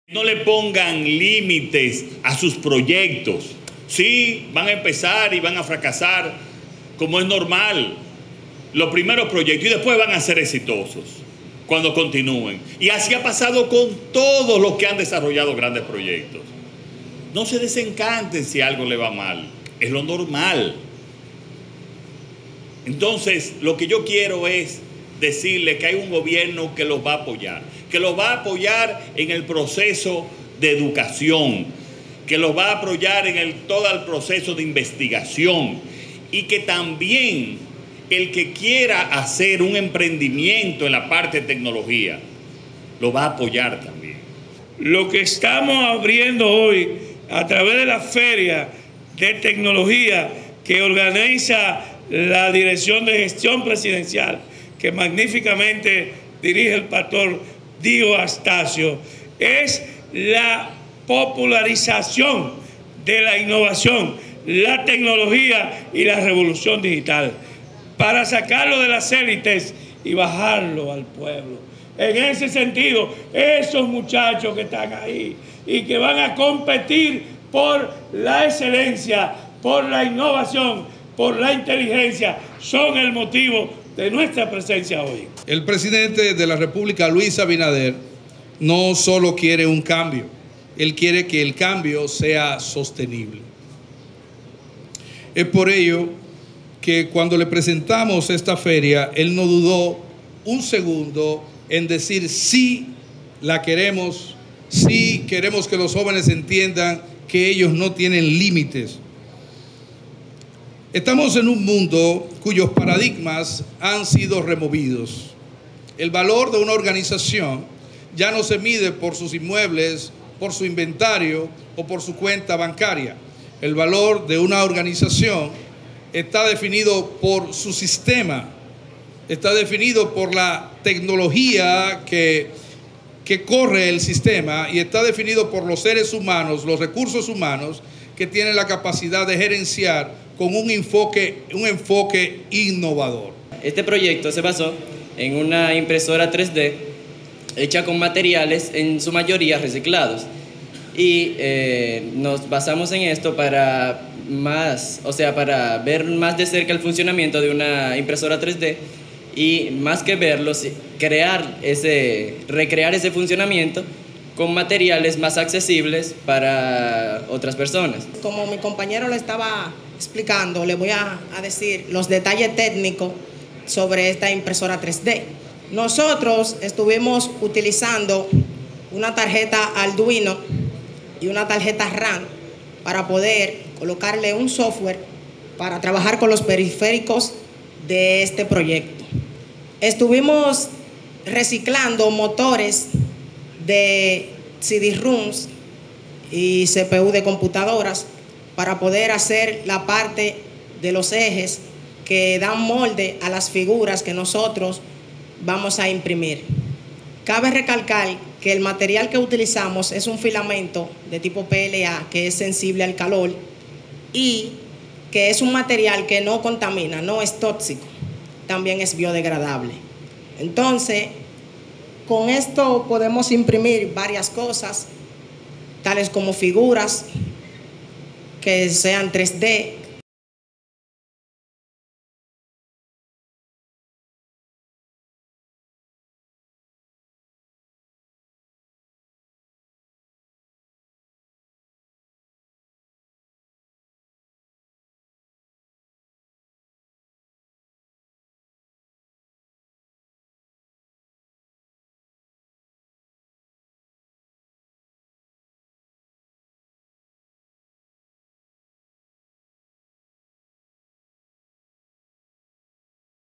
No le pongan límites a sus proyectos. Sí, van a empezar y van a fracasar, como es normal. Los primeros proyectos y después van a ser exitosos cuando continúen. Y así ha pasado con todos los que han desarrollado grandes proyectos. No se desencanten si algo le va mal. Es lo normal. Entonces, lo que yo quiero es decirle que hay un gobierno que los va a apoyar, que los va a apoyar en el proceso de educación, que los va a apoyar en todo el proceso de investigación y que también el que quiera hacer un emprendimiento en la parte de tecnología, lo va a apoyar también. Lo que estamos abriendo hoy a través de la feria de tecnología que organiza la Dirección de Gestión Presidencial, que magníficamente dirige el pastor Dio Astacio, es la popularización de la innovación, la tecnología y la revolución digital, para sacarlo de las élites y bajarlo al pueblo. En ese sentido, esos muchachos que están ahí y que van a competir por la excelencia, por la innovación, por la inteligencia, son el motivo de nuestra presencia hoy. El presidente de la República, Luis Abinader, no solo quiere un cambio, él quiere que el cambio sea sostenible. Es por ello que cuando le presentamos esta feria, él no dudó un segundo en decir sí, la queremos, sí queremos que los jóvenes entiendan que ellos no tienen límites. Estamos en un mundo cuyos paradigmas han sido removidos. El valor de una organización ya no se mide por sus inmuebles, por su inventario o por su cuenta bancaria. El valor de una organización está definido por su sistema, está definido por la tecnología que corre el sistema y está definido por los seres humanos, los recursos humanos que tienen la capacidad de gerenciar con un enfoque innovador. Este proyecto se basó en una impresora 3D hecha con materiales en su mayoría reciclados y nos basamos en esto para para ver más de cerca el funcionamiento de una impresora 3D y más que verlo, recrear ese funcionamiento con materiales más accesibles para otras personas. Como mi compañero lo estaba explicando, le voy a decir los detalles técnicos sobre esta impresora 3D. Nosotros estuvimos utilizando una tarjeta Arduino y una tarjeta RAM para poder colocarle un software para trabajar con los periféricos de este proyecto. Estuvimos reciclando motores de CD-ROOMs y CPU de computadoras para poder hacer la parte de los ejes que dan molde a las figuras que nosotros vamos a imprimir. Cabe recalcar que el material que utilizamos es un filamento de tipo PLA que es sensible al calor y que es un material que no contamina, no es tóxico, también es biodegradable. Entonces, con esto podemos imprimir varias cosas, tales como figuras que sean 3D,